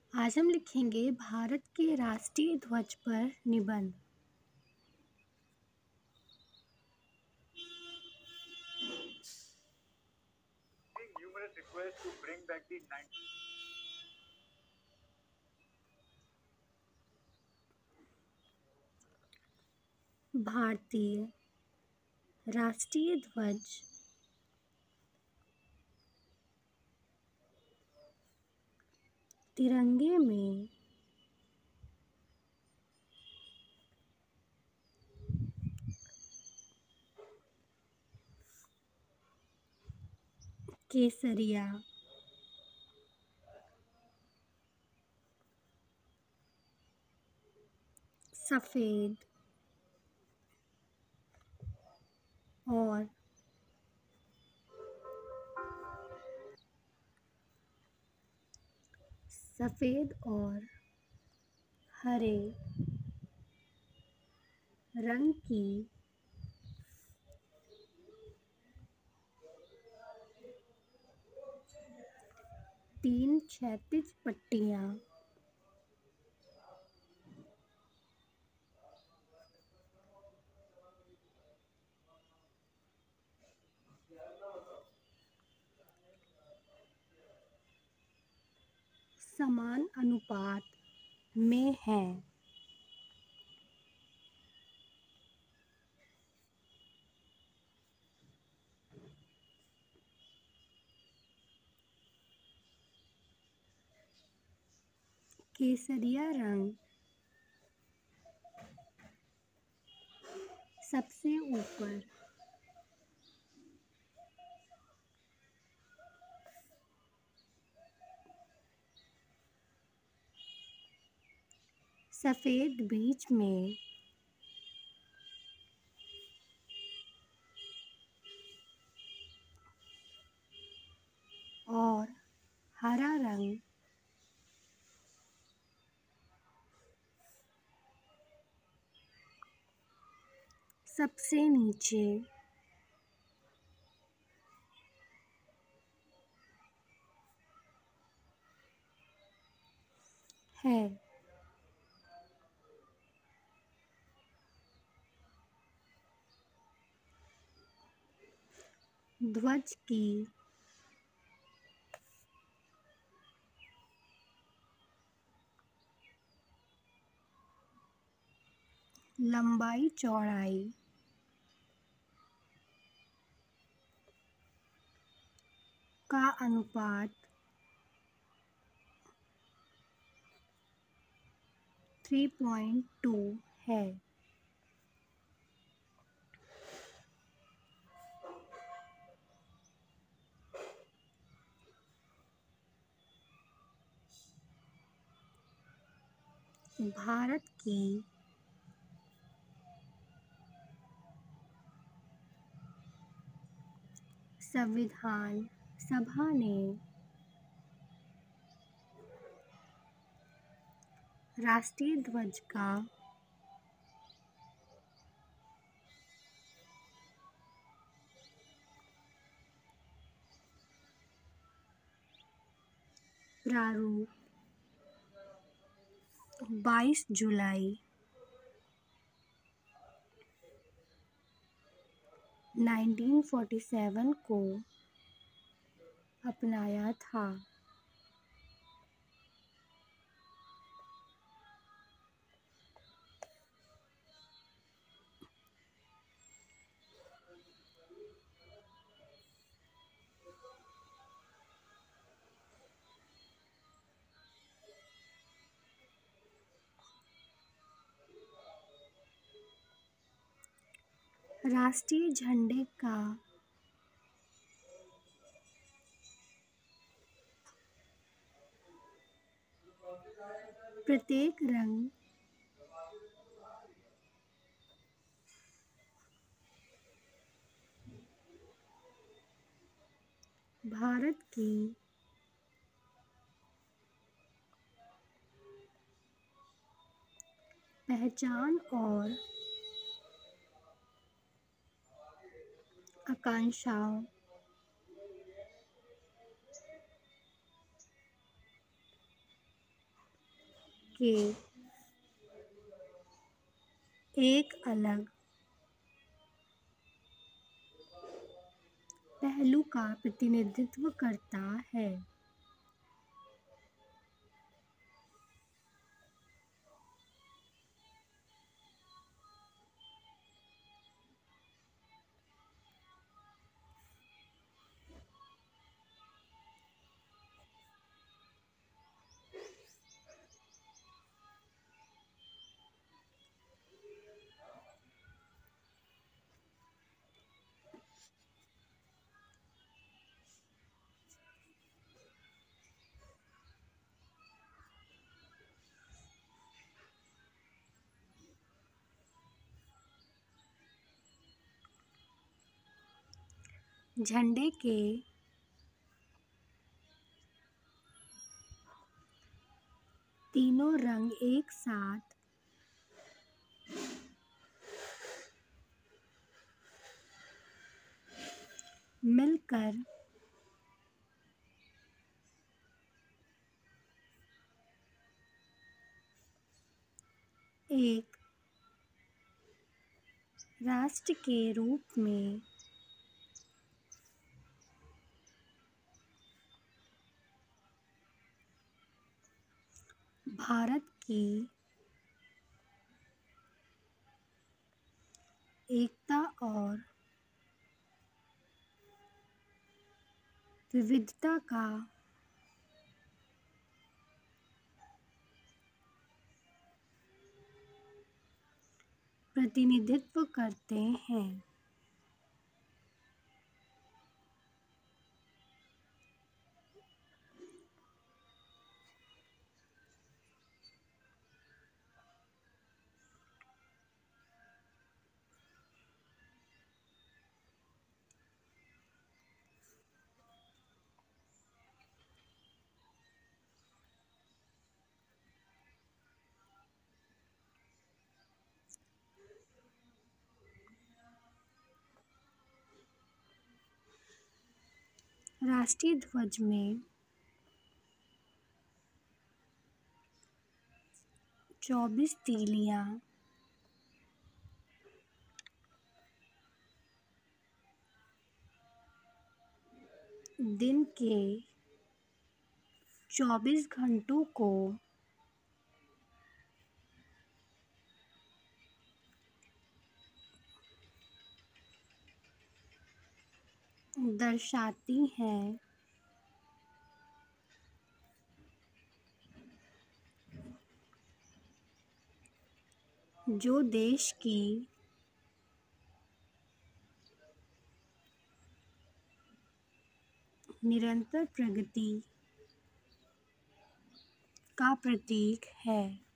आज हम लिखेंगे भारत के राष्ट्रीय ध्वज पर निबंध। Numerous requests to bring back the भारतीय राष्ट्रीय ध्वज तिरंगे में केसरिया, सफेद और हरे रंग की तीन क्षैतिज पट्टियां समान अनुपात में हैं। केसरिया रंग सबसे ऊपर, सफेद बीच में और हरा रंग सबसे नीचे। है ध्वज की लंबाई चौड़ाई का अनुपात 3.2 है। भारत की संविधान सभा ने राष्ट्रीय ध्वज का प्रारूप 22 जुलाई 1947 को अपनाया था। राष्ट्रीय झंडे का प्रत्येक रंग भारत की पहचान और आकांक्षाओं के एक अलग पहलू का प्रतिनिधित्व करता है। झंडे के तीनों रंग एक साथ मिलकर एक राष्ट्र के रूप में भारत की एकता और विविधता का प्रतिनिधित्व करते हैं। राष्ट्रीय ध्वज में 24 तीलियां दिन के 24 घंटों को दर्शाती हैं। जो देश की निरंतर प्रगति का प्रतीक है।